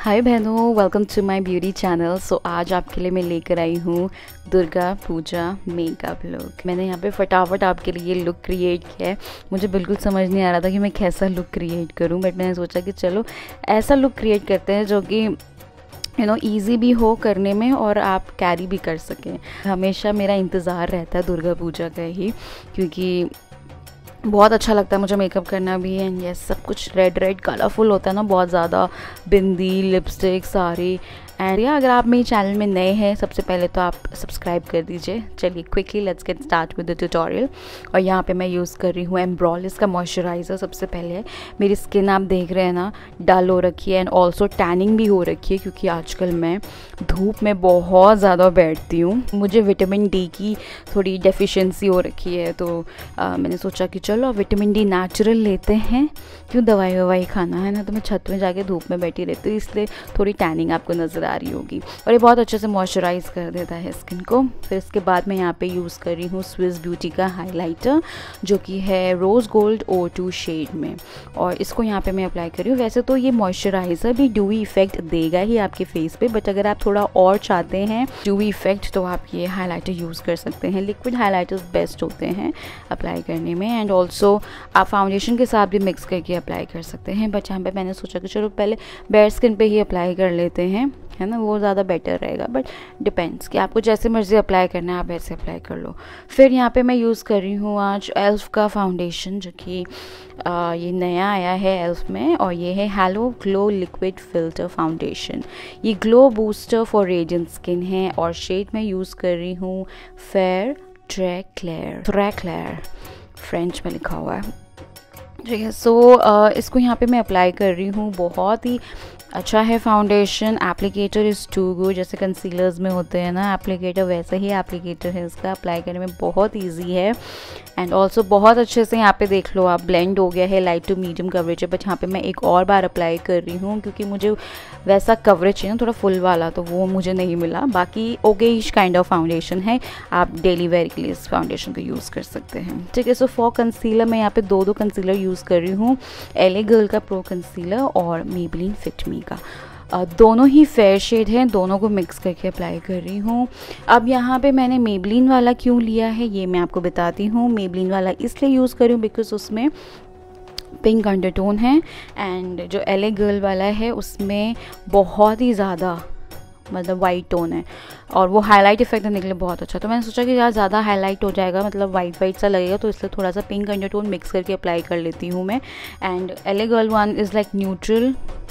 हाय बहनों, welcome to my beauty channel. So आज आपके लिए मैं लेकर आई हूँ दुर्गा पूजा मेकअप लुक। मैंने यहाँ पे फटाफट आपके लिए लुक क्रिएट किया है। मुझे बिल्कुल समझ नहीं आ रहा था कि मैं कैसा लुक क्रिएट करूँ, बट मैंने सोचा कि चलो ऐसा लुक क्रिएट करते हैं जो कि ईजी भी हो करने में और आप कैरी भी कर सकें। हमेशा मेरा इंतज़ार रहता है दुर्गा पूजा का ही, क्योंकि बहुत अच्छा लगता है मुझे मेकअप करना भी। एंड यस, सब कुछ रेड रेड कलरफुल होता है ना, बहुत ज़्यादा बिंदी, लिपस्टिक, साड़ी। एंड या अगर आप मेरे चैनल में नए हैं, सबसे पहले तो आप सब्सक्राइब कर दीजिए। चलिए quickly let's get start with the tutorial. और यहाँ पे मैं यूज़ कर रही हूँ एम्ब्रोलिस का मॉइस्चराइज़र। सबसे पहले मेरी स्किन आप देख रहे हैं ना, डल हो रखी है एंड ऑल्सो टैनिंग भी हो रखी है, क्योंकि आजकल मैं धूप में बहुत ज़्यादा बैठती हूँ। मुझे विटामिन डी की थोड़ी डेफिशिएंसी हो रखी है, तो मैंने सोचा कि चलो विटामिन डी नेचुरल लेते हैं, क्यों दवाई ववाई खाना है ना। तो मैं छत में जाके धूप में बैठी रहती हूँ, इसलिए थोड़ी टैनिंग आपको नज़र आ रही होगी। और ये बहुत अच्छे से मॉइस्चराइज़ कर देता है स्किन को। फिर इसके बाद मैं यहाँ पे यूज़ कर रही हूँ स्विस ब्यूटी का हाइलाइटर, जो कि है रोज़ गोल्ड O2 शेड में, और इसको यहाँ पे मैं अप्लाई कर रही हूँ। वैसे तो ये मॉइस्चराइज़र भी ड्यूई इफेक्ट देगा ही आपके फेस पे, बट अगर आप थोड़ा और चाहते हैं ड्यूई इफेक्ट तो आप ये हाइलाइटर यूज़ कर सकते हैं। लिक्विड हाइलाइटर्स बेस्ट होते हैं अप्लाई करने में। एंड ऑल्सो आप फाउंडेशन के साथ भी मिक्स करके अप्लाई कर सकते हैं, बट यहाँ पे मैंने सोचा कि चलो पहले बेयर स्किन पे ही अप्लाई कर लेते हैं, है ना, वो ज़्यादा बेटर रहेगा। बट डिपेंड्स कि आपको जैसे मर्ज़ी अप्लाई करना है, आप वैसे अप्लाई कर लो। फिर यहाँ पे मैं यूज़ कर रही हूँ आज एल्फ का फाउंडेशन, जो कि ये नया आया है एल्फ में, और ये है hello glow liquid filter foundation. ये glow booster for radiant skin है, और शेड में यूज़ कर रही हूँ फेयर ट्रैक्लेयर, फ्रेंच में लिखा हुआ है, ठीक है। सो इसको यहाँ पे मैं अप्लाई कर रही हूँ। बहुत ही अच्छा है foundation. Applicator is too good, जैसे कंसीलर्स में होते हैं ना एप्लीकेटर, वैसे ही एप्लीकेटर है इसका। अप्लाई करने में बहुत इजी है एंड ऑल्सो बहुत अच्छे से यहाँ पे देख लो आप ब्लेंड हो गया है। लाइट टू मीडियम कवरेज है, बट यहाँ पे मैं एक और बार अप्लाई कर रही हूँ, क्योंकि मुझे वैसा कवरेज चाहिए ना, थोड़ा फुल वाला, तो वो मुझे नहीं मिला। बाकी ओकेइश काइंड ऑफ फाउंडेशन है, आप डेली वेयर के लिए इस फाउंडेशन को यूज़ कर सकते हैं, ठीक है। सो फॉर कंसीलर मैं यहाँ पे दो कंसीलर यूज़ कर रही हूँ, LA गर्ल का प्रो कंसीलर और मेबेलिन फिट मी का। दोनों ही फेयर शेड हैं, दोनों को मिक्स करके अप्लाई कर रही हूँ। अब यहाँ पे मैंने मेबेलिन वाला क्यों लिया है ये मैं आपको बताती हूँ। मेबेलिन वाला इसलिए यूज़ कर रही हूँ बिकॉज उसमें पिंक अंडरटोन है, एंड जो LA गर्ल वाला है उसमें बहुत ही ज़्यादा मतलब वाइट टोन है, और वो हाईलाइट इफेक्ट देने के लिए बहुत अच्छा। तो मैंने सोचा कि यार ज़्यादा हाईलाइट हो जाएगा, मतलब वाइट सा लगेगा, तो इसलिए थोड़ा सा पिंक अंडरटोन मिक्स करके अप्लाई कर लेती हूँ मैं। And LA girl one is like neutral,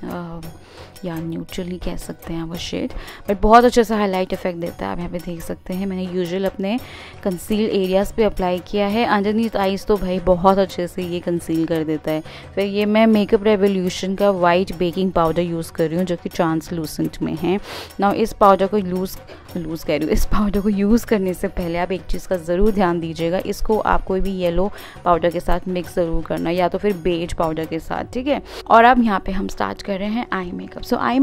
या न्यूट्रल ही कह सकते हैं वो शेड, बट बहुत अच्छे से हाईलाइट इफेक्ट देता है। आप यहाँ पे देख सकते हैं मैंने यूजुअल अपने कंसील एरियाज़ पे अप्लाई किया है। अंडरनीथ आईज तो भाई बहुत अच्छे से ये कंसील कर देता है। फिर ये मैं मेकअप रेवोल्यूशन का वाइट बेकिंग पाउडर यूज़ कर रही हूँ, जो कि ट्रांसलूसेंट में है। नाउ इस पाउडर को लूज़ कह रही हूँ, इस पाउडर को यूज़ करने से पहले आप एक चीज़ का ज़रूर ध्यान दीजिएगा, इसको आप कोई भी येलो पाउडर के साथ मिक्स ज़रूर करना, या तो फिर बेज पाउडर के साथ, ठीक है। और अब यहाँ पे हम स्टार्ट कर रहे हैं आई मेकअप। सो आई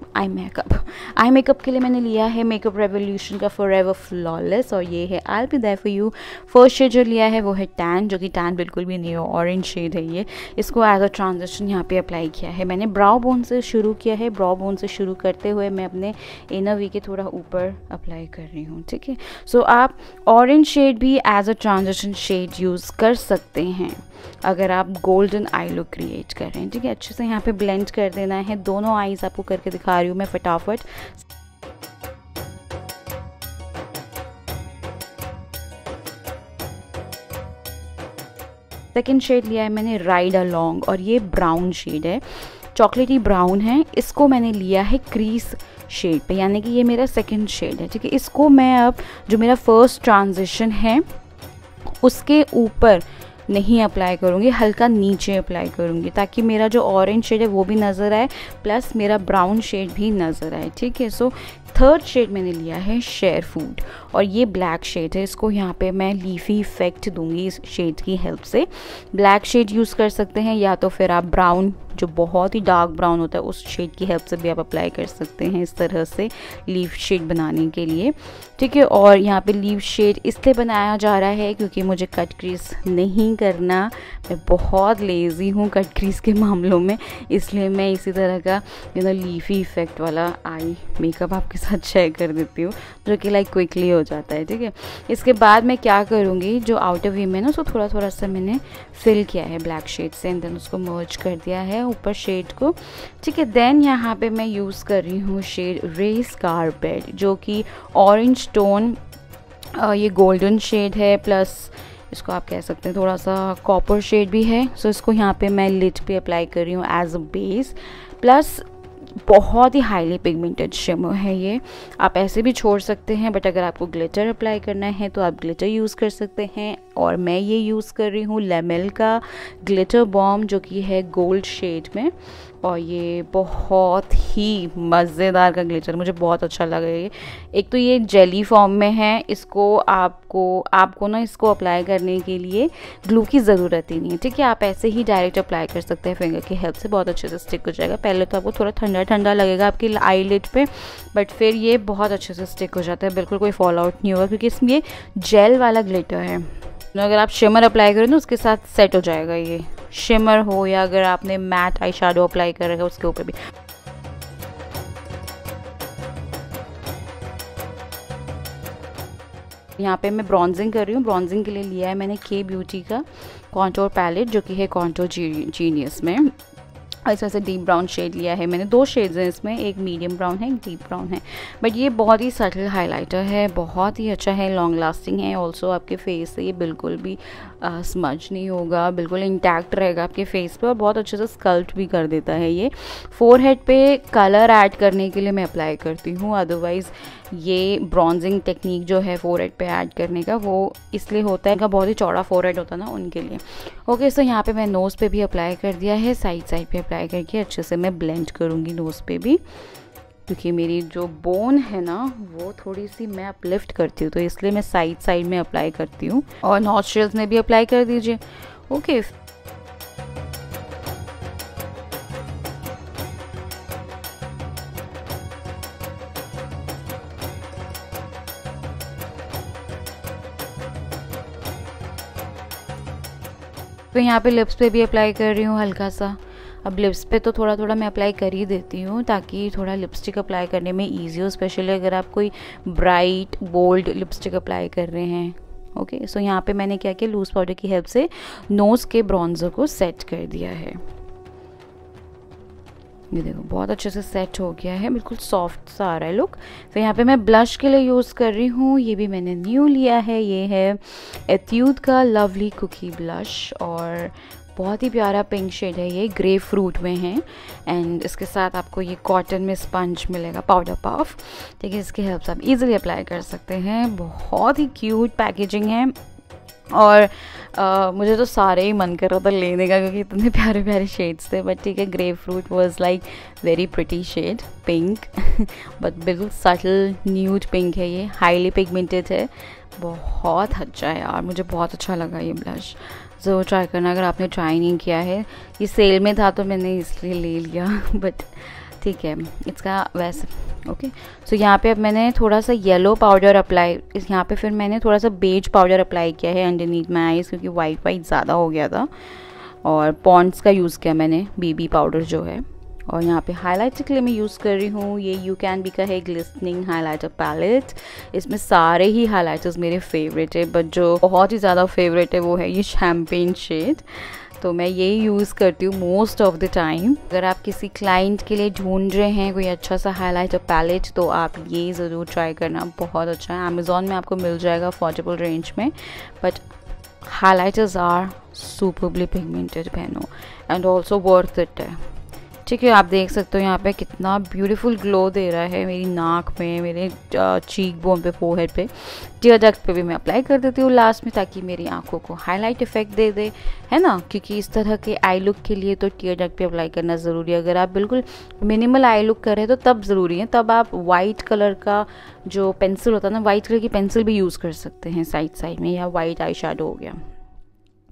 मेकअप के लिए मैंने लिया है मेकअप रेवोल्यूशन का फॉरएवर फ्लॉलेस, और ये है I will be there for you. First shade जो लिया है वो है टैन, जो कि टैन बिल्कुल भी नहीं है, ऑरेंज शेड है ये। इसको एज अ ट्रांजिशन यहाँ पे अप्लाई किया है मैंने। ब्राउ बोन से शुरू किया है, ब्राउ बोन से शुरू करते हुए मैं अपने इनर वी के थोड़ा ऊपर अप्लाई कर रही हूँ, ठीक है। सो आप ऑरेंज शेड भी as a transition shade use कर सकते हैं अगर आप गोल्डन आई लुक क्रिएट कर रहे हैं, ठीक है। अच्छे से यहाँ पे ब्लेंड कर देना है। दोनों आईज आपको करके दिखा रही हूँ मैं फटाफट। सेकेंड शेड लिया है मैंने राइड अलोंग, और ये ब्राउन शेड है, चॉकलेटी ब्राउन है। इसको मैंने लिया है क्रीज शेड पे, यानी कि ये मेरा सेकंड शेड है, ठीक है। इसको मैं अब जो मेरा फर्स्ट ट्रांजिशन है उसके ऊपर नहीं अप्लाई करूँगी, हल्का नीचे अप्लाई करूँगी, ताकि मेरा जो ऑरेंज शेड है वो भी नज़र आए, प्लस मेरा ब्राउन शेड भी नज़र आए, ठीक है। सो थर्ड शेड मैंने लिया है शेयर फूड, और ये ब्लैक शेड है। इसको यहाँ पे मैं लीफी इफेक्ट दूंगी इस शेड की हेल्प से। ब्लैक शेड यूज़ कर सकते हैं, या तो फिर आप ब्राउन जो बहुत ही डार्क ब्राउन होता है उस शेड की हेल्प से भी आप अप्लाई कर सकते हैं इस तरह से लीफ शेड बनाने के लिए, ठीक है। और यहाँ पे लीफ शेड इसलिए बनाया जा रहा है क्योंकि मुझे कट क्रीज नहीं करना, मैं बहुत लेज़ी हूँ कट क्रीज के मामलों में, इसलिए मैं इसी तरह का लीफी इफ़ेक्ट वाला आई मेकअप आपके साथ शेयर कर देती हूँ जो कि लाइक क्विकली हो जाता है, ठीक है। इसके बाद मैं क्या करूँगी, जो आउटर वी में ना उसको थोड़ा थोड़ा सा मैंने फिल किया है ब्लैक शेड से एंड देन उसको मर्ज कर दिया है ऊपर शेड को, ठीक है। देन यहाँ पे मैं यूज़ कर रही हूँ शेड रेस कारपेट जो कि ऑरेंज टोन, ये गोल्डन शेड है प्लस इसको आप कह सकते हैं थोड़ा सा कॉपर शेड भी है। सो इसको यहाँ पे मैं लिड पे अप्लाई कर रही हूँ एज अ बेस, प्लस बहुत ही हाईली पिगमेंटेड शिमर है ये, आप ऐसे भी छोड़ सकते हैं बट अगर आपको ग्लिटर अप्लाई करना है तो आप ग्लिटर यूज़ कर सकते हैं। और मैं ये यूज़ कर रही हूँ लेमेल का ग्लिटर बॉम्ब जो कि है गोल्ड शेड में, और ये बहुत ही मज़ेदार का ग्लिटर, मुझे बहुत अच्छा लगा ये। एक तो ये जेली फॉर्म में है, इसको आपको ना इसको अप्लाई करने के लिए ग्लू की ज़रूरत ही नहीं है, ठीक है। आप ऐसे ही डायरेक्ट अप्लाई कर सकते हैं फिंगर की हेल्प से, बहुत अच्छे से स्टिक हो जाएगा। पहले तो आपको थोड़ा ठंडा ठंडा लगेगा आपकी आईलिड पे, बट फिर ये बहुत अच्छे से स्टिक हो जाता है, बिल्कुल कोई फॉल आउट नहीं होगा क्योंकि इसमें जेल वाला ग्लिटर है। अगर आप शिमर अप्लाई करें तो उसके साथ सेट हो जाएगा, ये शिमर हो या अगर आपने मैट आई शैडो अप्लाई कर रखा है उसके ऊपर भी। यहाँ पे मैं ब्रॉन्जिंग कर रही हूँ, ब्रॉन्जिंग के लिए लिया है मैंने के ब्यूटी का कॉन्टोर पैलेट जो कि है कॉन्टोर जीनियस में, इस वजह से डीप ब्राउन शेड लिया है मैंने। 2 शेड्स हैं इसमें, एक मीडियम ब्राउन है एक डीप ब्राउन है, बट ये बहुत ही सटल हाइलाइटर है, बहुत ही अच्छा है, लॉन्ग लास्टिंग है। ऑल्सो आपके फेस से ये बिल्कुल भी स्मज नहीं होगा, बिल्कुल इंटैक्ट रहेगा आपके फेस पे और बहुत अच्छे से स्कल्प्ट भी कर देता है ये। फोरहेड पे कलर ऐड करने के लिए मैं अप्लाई करती हूँ, अदरवाइज़ ये ब्रॉन्जिंग टेक्निक जो है फोरहेड पे ऐड करने का वो इसलिए होता है, बहुत ही चौड़ा फोरहेड होता है ना उनके लिए। ओके, सो यहाँ पे मैं नोज़ पे भी अप्लाई कर दिया है, साइड साइड पे अप्लाई करके अच्छे से मैं ब्लेंड करूँगी नोज़ पे भी, क्योंकि मेरी जो बोन है ना वो थोड़ी सी मैं अपलिफ्ट करती हूँ तो इसलिए मैं साइड साइड में अप्लाई करती हूँ। और नॉस्ट्रिल्स में भी अप्लाई कर दीजिए। ओके, तो यहाँ पे लिप्स पे भी अप्लाई कर रही हूँ हल्का सा। अब लिप्स पे तो थोड़ा थोड़ा मैं अप्लाई कर ही देती हूँ ताकि थोड़ा लिपस्टिक अप्लाई करने में ईजी हो, स्पेशली अगर आप कोई ब्राइट बोल्ड लिपस्टिक अप्लाई कर रहे हैं। ओके, सो यहाँ पे मैंने क्या किया, लूज़ पाउडर की हेल्प से नोज़ के ब्रॉन्जर को सेट कर दिया है। ये देखो बहुत अच्छे से सेट हो गया है, बिल्कुल सॉफ्ट सा आ रहा है लुक। फिर यहाँ पे मैं ब्लश के लिए यूज़ कर रही हूँ, ये भी मैंने न्यू लिया है, ये है एट्यूड का लवली कुकी ब्लश और बहुत ही प्यारा पिंक शेड है, ये ग्रे फ्रूट में है। एंड इसके साथ आपको ये कॉटन में स्पंज मिलेगा, पाउडर पफ, ठीक है। इसकी हेल्प से आप इजीली अप्लाई कर सकते हैं, बहुत ही क्यूट पैकेजिंग है। और मुझे तो सारे ही मन कर रहा था लेने का क्योंकि इतने प्यारे प्यारे शेड्स थे, बट ठीक है, grapefruit was like very pretty shade pink but बिल्कुल सटल न्यूड पिंक है, ये हाईली पिगमेंटेड है, बहुत अच्छा है यार, मुझे बहुत अच्छा लगा ये ब्लश। ज़रूर ट्राई करना अगर आपने ट्राई नहीं किया है, ये सेल में था तो मैंने इसलिए ले लिया बट ठीक है इसका वैसे। ओके, सो यहाँ पे अब मैंने थोड़ा सा येलो पाउडर अप्लाई, यहाँ पे फिर मैंने थोड़ा सा बेज पाउडर अप्लाई किया है अंडरनीथ माई आईज क्योंकि वाइट ज़्यादा हो गया था, और पॉन्ड्स का यूज़ किया मैंने बीबी पाउडर जो है। और यहाँ पे हाइलाइटर के लिए मैं यूज़ कर रही हूँ ये यू कैन बी का है ग्लिस्टनिंग हाइलाइटर पैलेट। इसमें सारे ही हाइलाइटर्स मेरे फेवरेट है, बट जो बहुत ही ज़्यादा फेवरेट है वो है ये शैम्पेन शेड, तो मैं यही यूज़ करती हूँ मोस्ट ऑफ द टाइम। अगर आप किसी क्लाइंट के लिए ढूंढ रहे हैं कोई अच्छा सा हाइलाइटर पैलेट तो आप ये ज़रूर ट्राई करना, बहुत अच्छा है, अमेज़ॉन में आपको मिल जाएगा अफोर्डेबल रेंज में, but highlighters are superbly pigmented बहनों एंड ऑल्सो वर्थ इट है, ठीक है। आप देख सकते हो यहाँ पे कितना ब्यूटीफुल ग्लो दे रहा है मेरी नाक में, मेरे चीक बोन पे, फोरहेड पे, टीयर डक्ट पे भी मैं अप्लाई कर देती हूँ लास्ट में ताकि मेरी आंखों को हाईलाइट इफेक्ट दे दे, है ना, क्योंकि इस तरह के आई लुक के लिए तो टीयर डक्ट पे अप्लाई करना ज़रूरी है। अगर आप बिल्कुल मिनिमल आई लुक कर रहे हैं तो तब ज़रूरी है, तब आप वाइट कलर का जो पेंसिल होता है ना, वाइट कलर की पेंसिल भी यूज़ कर सकते हैं साइड साइड में, या वाइट आई शैडो हो गया,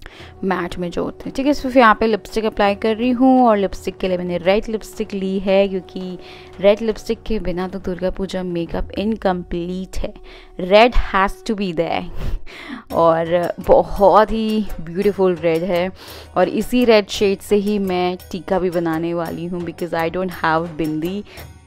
मैट में जो होते हैं, ठीक है। सिर्फ यहाँ पे लिपस्टिक अप्लाई कर रही हूँ और लिपस्टिक के लिए मैंने रेड लिपस्टिक ली है, क्योंकि रेड लिपस्टिक के बिना तो दुर्गा पूजा मेकअप इनकम्प्लीट है। Red has to be there और बहुत ही ब्यूटीफुल रेड है, और इसी रेड शेड से ही मैं टीका भी बनाने वाली हूँ, because I don't have bindi.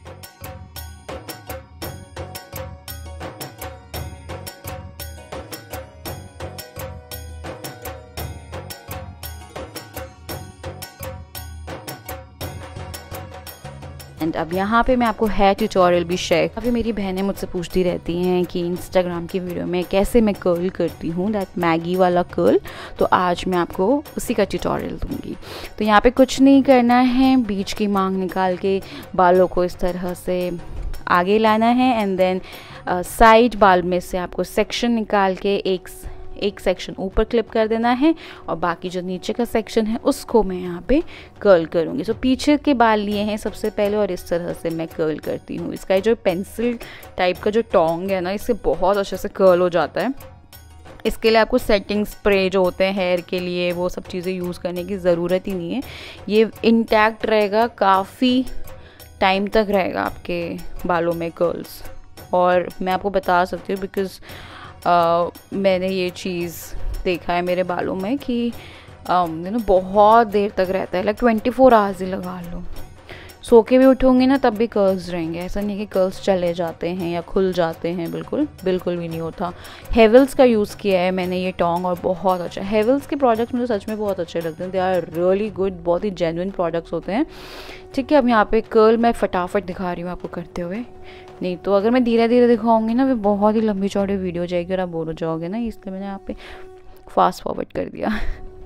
And अब यहाँ पे मैं आपको हेयर ट्यूटोरियल भी शेयर। अभी मेरी बहनें मुझसे पूछती रहती हैं कि इंस्टाग्राम की वीडियो में कैसे मैं कर्ल करती हूँ, दैट मैगी वाला कर्ल। तो आज मैं आपको उसी का ट्यूटोरियल दूंगी। तो यहाँ पे कुछ नहीं करना है, बीच की मांग निकाल के बालों को इस तरह से आगे लाना है, एंड देन साइड बाल में से आपको सेक्शन निकाल के एक सेक्शन ऊपर क्लिप कर देना है, और बाकी जो नीचे का सेक्शन है उसको मैं यहाँ पे कर्ल करूँगी। सो पीछे के बाल लिए हैं सबसे पहले, और इस तरह से मैं कर्ल करती हूँ। इसका जो पेंसिल टाइप का जो टोंग है ना, इससे बहुत अच्छे से कर्ल हो जाता है। इसके लिए आपको सेटिंग स्प्रे जो होते हैं हेयर के लिए, वो सब चीज़ें यूज़ करने की ज़रूरत ही नहीं है। ये इंटैक्ट रहेगा, काफ़ी टाइम तक रहेगा आपके बालों में कर्ल्स। और मैं आपको बता सकती हूँ बिकॉज़ मैंने ये चीज़ देखा है मेरे बालों में कि बहुत देर तक रहता है, लाइक 24 आवर्स ही लगा लो। सो के भी उठूँगी ना तब भी कर्ल्स रहेंगे, ऐसा नहीं कि कर्ल्स चले जाते हैं या खुल जाते हैं, बिल्कुल बिल्कुल भी नहीं होता। हेवल्स का यूज़ किया है मैंने ये टोंग, और बहुत अच्छा। हेवल्स के प्रोडक्ट्स मुझे सच में बहुत अच्छे लगते हैं, दे आर रियली गुड, बहुत ही जेन्युइन प्रोडक्ट्स होते हैं, ठीक है। अब यहाँ पे कर्ल मैं फटाफट दिखा रही हूँ आपको करते हुए, नहीं तो अगर मैं धीरे धीरे दिखाऊंगी ना, वे बहुत ही लंबी चौड़ी वीडियो हो जाएगी और आप बोर हो जाओगे ना, इसलिए मैंने यहाँ पे फास्ट फॉरवर्ड कर दिया।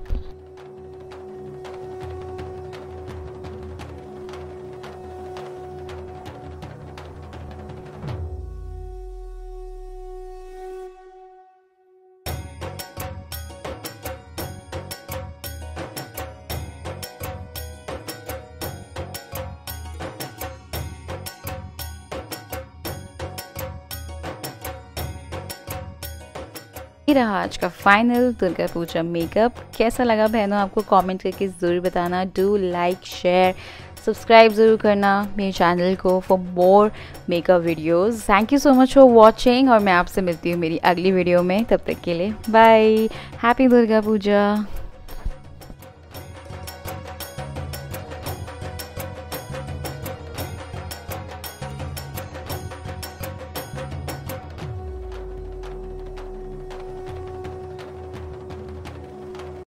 ये रहा आज का फाइनल दुर्गा पूजा मेकअप। कैसा लगा बहनों आपको, कमेंट करके ज़रूर बताना। डू लाइक, शेयर, सब्सक्राइब ज़रूर करना मेरे चैनल को for more makeup videos. Thank you so much for watching, और मैं आपसे मिलती हूँ मेरी अगली वीडियो में। तब तक के लिए बाय, हैप्पी दुर्गा पूजा।